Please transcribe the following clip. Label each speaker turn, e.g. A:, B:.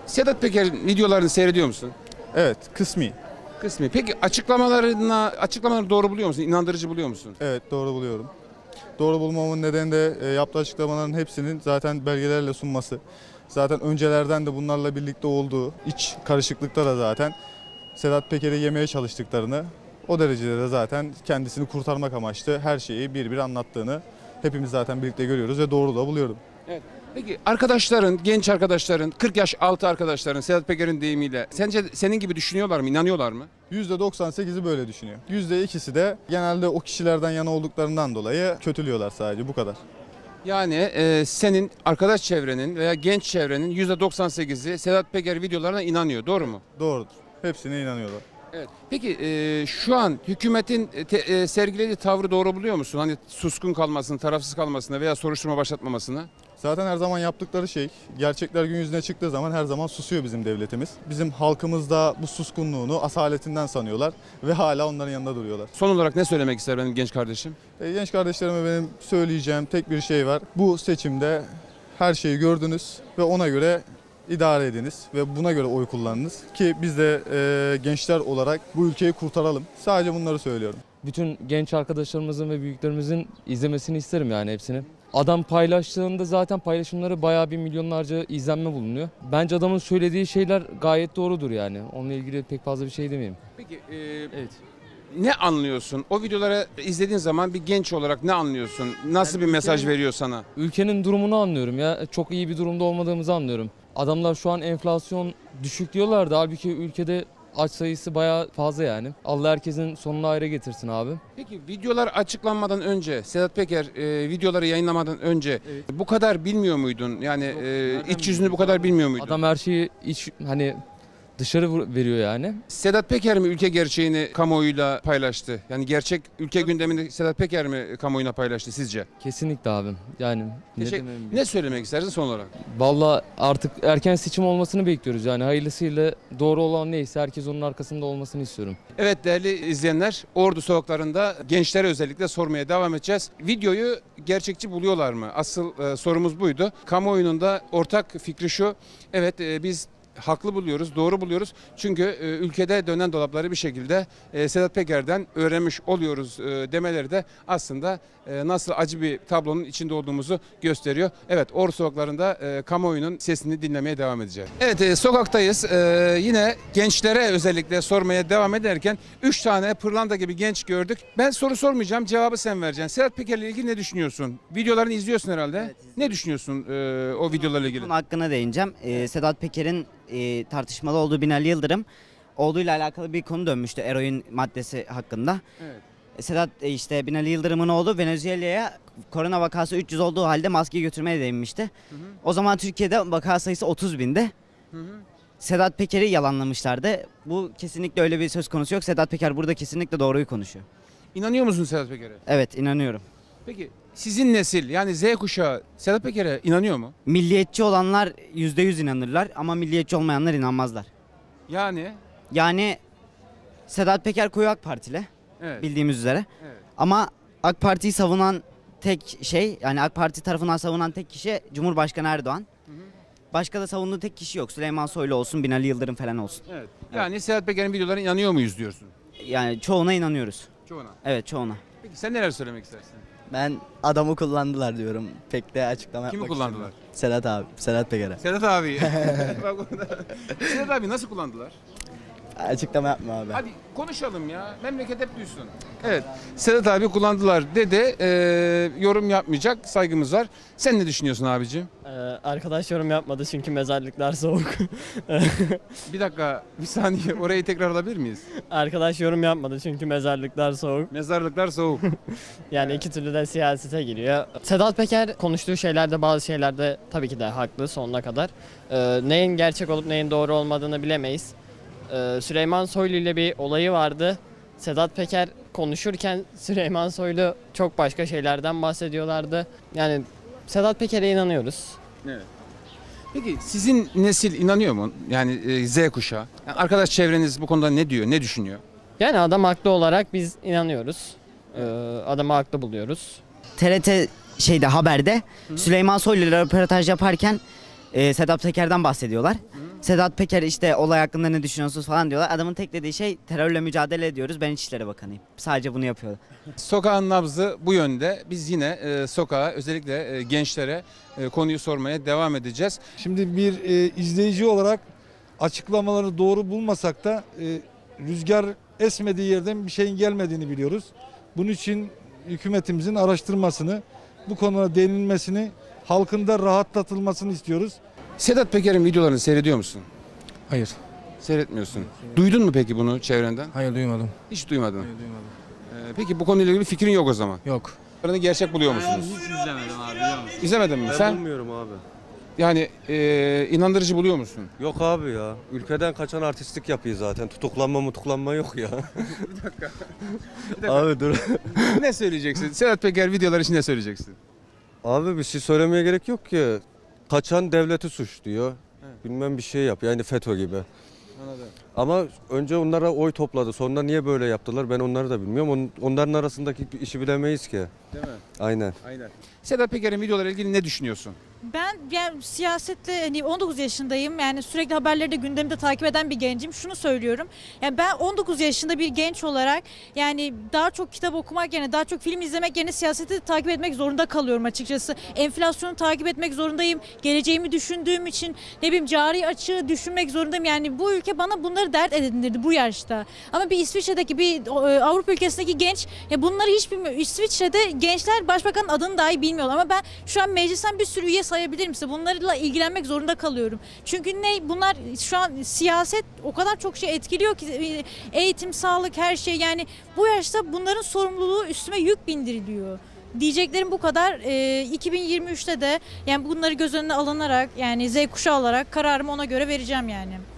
A: Sedat Peker'in videolarını seyrediyor musun?
B: Evet, kısmi.
A: Kısmi. Peki açıklamaları doğru buluyor musun? İnandırıcı buluyor musun?
B: Evet, doğru buluyorum. Doğru bulmamın nedeni de yaptığı açıklamaların hepsinin zaten belgelerle sunması. Zaten öncelerden de bunlarla birlikte olduğu iç karışıklıkta da zaten Sedat Peker'i yemeye çalıştıklarını, o derecede de zaten kendisini kurtarmak amaçlı her şeyi bir anlattığını hepimiz zaten birlikte görüyoruz ve doğru da buluyorum.
A: Evet. Peki arkadaşların, genç arkadaşların, 40 yaş altı arkadaşların Sedat Peker'in deyimiyle sence senin gibi düşünüyorlar mı, inanıyorlar mı?
B: %98'i böyle düşünüyor. %2'si de genelde o kişilerden yana olduklarından dolayı kötülüyorlar, sadece bu kadar.
A: Yani senin arkadaş çevrenin veya genç çevrenin %98'i Sedat Peker videolarına inanıyor, doğru mu?
B: Doğrudur. Hepsine inanıyorlar.
A: Evet. Peki şu an hükümetin sergilediği tavrı doğru buluyor musun? Hani suskun kalmasını, tarafsız kalmasını veya soruşturma başlatmamasını?
B: Zaten her zaman yaptıkları şey, gerçekler gün yüzüne çıktığı zaman her zaman susuyor bizim devletimiz. Bizim halkımız da bu suskunluğunu asaletinden sanıyorlar ve hala onların yanında duruyorlar.
A: Son olarak ne söylemek ister benim genç kardeşim?
B: Genç kardeşlerime benim söyleyeceğim tek bir şey var. Bu seçimde her şeyi gördünüz ve ona göre idare ediniz ve buna göre oy kullanınız ki biz de gençler olarak bu ülkeyi kurtaralım. Sadece bunları söylüyorum.
C: Bütün genç arkadaşlarımızın ve büyüklerimizin izlemesini isterim yani hepsini. Adam paylaştığında zaten paylaşımları bayağı bir milyonlarca izlenme bulunuyor. Bence adamın söylediği şeyler gayet doğrudur yani. Onunla ilgili pek fazla bir şey demeyeyim.
A: Peki
C: Evet.
A: ne anlıyorsun? O videoları izlediğin zaman bir genç olarak ne anlıyorsun? Nasıl bir mesaj veriyor sana?
C: Ülkenin durumunu anlıyorum ya. Çok iyi bir durumda olmadığımızı anlıyorum. Adamlar şu an enflasyon düşük diyorlardı. Halbuki ülkede aç sayısı bayağı fazla yani. Allah herkesin sonunu ayrı getirsin abi.
A: Peki videolar açıklanmadan önce, Sedat Peker videoları yayınlamadan önce bu kadar bilmiyor muydun? Yani iç yüzünü bu kadar bilmiyor muydun?
C: Adam her şeyi dışarı veriyor yani.
A: Sedat Peker mi ülke gerçeğini kamuoyuyla paylaştı? Yani gerçek ülke gündemini Sedat Peker mi kamuoyuna paylaştı sizce?
C: Kesinlikle abi. Yani
A: Ne söylemek istersin son olarak?
C: Vallahi artık erken seçim olmasını bekliyoruz yani hayırlısıyla doğru olan neyse herkes onun arkasında olmasını istiyorum.
A: Evet değerli izleyenler, Ordu sokaklarında gençlere özellikle sormaya devam edeceğiz. Videoyu gerçekçi buluyorlar mı? Asıl sorumuz buydu. Kamuoyunun da ortak fikri şu: evet biz haklı buluyoruz, doğru buluyoruz. Çünkü ülkede dönen dolapları bir şekilde Sedat Peker'den öğrenmiş oluyoruz demeleri de aslında nasıl acı bir tablonun içinde olduğumuzu gösteriyor. Evet, Ordu sokaklarında kamuoyunun sesini dinlemeye devam edeceğiz. Evet, sokaktayız. Yine gençlere özellikle sormaya devam ederken 3 tane pırlanta gibi genç gördük. Ben soru sormayacağım, cevabı sen vereceksin. Sedat Peker'le ilgili ne düşünüyorsun? Videolarını izliyorsun herhalde. Evet, ne düşünüyorsun o videolarla ilgili?
D: Bunun hakkına değineceğim. Sedat Peker'in tartışmalı olduğu Binali Yıldırım olduğuyla alakalı bir konu dönmüştü eroin maddesi hakkında. Evet. Sedat işte Binali Yıldırım'ın oğlu Venezuela'ya korona vakası 300 olduğu halde maskeyi götürmeye değinmişti. Hı hı. O zaman Türkiye'de vaka sayısı 30 bindi. Hı hı. Sedat Peker'i yalanlamışlardı. Bu kesinlikle öyle bir söz konusu yok. Sedat Peker burada kesinlikle doğruyu konuşuyor.
A: İnanıyor musun Sedat Peker'e?
D: Evet, inanıyorum.
A: Peki sizin nesil yani Z kuşağı Sedat Peker'e inanıyor mu?
D: Milliyetçi olanlar %100 inanırlar ama milliyetçi olmayanlar inanmazlar. Yani Sedat Peker koyu AK Partili, evet, bildiğimiz üzere. Evet. Ama AK Parti'yi savunan tek şey, yani AK Parti tarafından savunan tek kişi Cumhurbaşkanı Erdoğan. Hı hı. Başka da savunduğu tek kişi yok. Süleyman Soylu olsun, Binali Yıldırım falan olsun.
A: Evet. Yani evet, Sedat Peker'in videolarına inanıyor muyuz diyorsun?
D: Yani çoğuna inanıyoruz.
A: Çoğuna?
D: Evet, çoğuna.
A: Peki sen neler söylemek istersin?
E: Ben adamı kullandılar diyorum. Pek de açıklama
A: Kimi
E: yapmak
A: kullandılar?
E: Sedat abi, Sedat Peker'e.
A: Sedat abi. Sedat abi nasıl kullandılar?
E: Açıklama yapma abi.
A: Hadi konuşalım ya. Memleket hep duysun. Evet. Sedat abi kullandılar dedi. Yorum yapmayacak. Saygımız var. Sen ne düşünüyorsun abicim?
F: Arkadaş yorum yapmadı çünkü mezarlıklar soğuk.
A: Bir dakika, bir saniye. Orayı tekrar alabilir miyiz?
F: Arkadaş yorum yapmadı çünkü mezarlıklar soğuk.
A: Mezarlıklar soğuk.
F: Yani iki türlü de siyasete giriyor. Sedat Peker konuştuğu şeylerde, bazı şeylerde tabii ki de haklı sonuna kadar. Neyin gerçek olup neyin doğru olmadığını bilemeyiz. Süleyman Soylu ile bir olayı vardı. Sedat Peker konuşurken Süleyman Soylu çok başka şeylerden bahsediyorlardı. Yani Sedat Peker'e inanıyoruz.
A: Evet. Peki sizin nesil inanıyor mu? Yani Z kuşağı. Yani arkadaş çevreniz bu konuda ne diyor, ne düşünüyor?
F: Yani adam haklı olarak biz inanıyoruz. Adamı haklı buluyoruz.
D: TRT haberde Süleyman Soylu ile röportaj yaparken Sedat Peker'den bahsediyorlar. Hı. Sedat Peker işte olay hakkında ne düşünüyorsunuz falan diyorlar. Adamın tek dediği şey terörle mücadele ediyoruz. Ben İçişleri Bakanıyım. Sadece bunu yapıyor.
A: Sokağın nabzı bu yönde. Biz yine sokağa özellikle gençlere konuyu sormaya devam edeceğiz.
G: Şimdi bir izleyici olarak açıklamaları doğru bulmasak da rüzgar esmediği yerden bir şeyin gelmediğini biliyoruz. Bunun için hükümetimizin araştırmasını, bu konuda değinilmesini, halkın da rahatlatılmasını istiyoruz.
A: Sedat Peker'in videolarını seyrediyor musun?
H: Hayır.
A: Seyretmiyorsun. Duydun mu peki bunu çevrenden?
H: Hayır duymadım.
A: Hiç duymadın.
H: Hayır duymadım.
A: Peki bu konuyla ilgili fikrin yok o zaman.
H: Yok.
A: Bunları gerçek buluyor musunuz?
I: Hiç izlemedim abi biliyor musun?
A: İzlemedin mi
I: Ben
A: sen?
I: bulmuyorum abi.
A: Yani inandırıcı buluyor musun?
I: Yok abi ya. Ülkeden kaçan artistlik yapıyor zaten. Tutuklanma yok ya. Bir dakika. Abi dur.
A: Ne söyleyeceksin? Sedat Peker videoları için ne söyleyeceksin?
I: Abi bir şey söylemeye gerek yok ki. Kaçan devleti suçluyor. Bilmem bir şey yap. Yani FETÖ gibi.
A: Anladım.
I: Ama önce onlara oy topladı. Sonra niye böyle yaptılar ben onları da bilmiyorum. Onların arasındaki işi bilemeyiz ki.
A: Değil mi?
I: Aynen.
A: Aynen. Sedat Peker'in videolarıyla ilgili ne düşünüyorsun?
J: Ben yani siyasette hani 19 yaşındayım. Yani sürekli haberleri de gündemde takip eden bir gencim. Şunu söylüyorum. Yani ben 19 yaşında bir genç olarak yani daha çok kitap okumak yerine daha çok film izlemek yerine siyaseti de takip etmek zorunda kalıyorum açıkçası. Enflasyonu takip etmek zorundayım. Geleceğimi düşündüğüm için ne bileyim cari açığı düşünmek zorundayım. Yani bu ülke bana bunları dert edindirdi bu yaşta. Ama bir İsviçre'deki bir Avrupa ülkesindeki genç ya bunları hiç bilmiyor. İsviçre'de gençler başbakanın adını dahi bilmiyorlar. Ama ben şu an meclisten bir sürü üye sayabilirim size. Bunlarla ilgilenmek zorunda kalıyorum. Çünkü bunlar şu an siyaset o kadar çok şey etkiliyor ki eğitim, sağlık her şey yani bu yaşta bunların sorumluluğu üstüme yük bindiriliyor. Diyeceklerim bu kadar. 2023'te de yani bunları göz önüne alınarak yani Z kuşağı olarak kararımı ona göre vereceğim yani.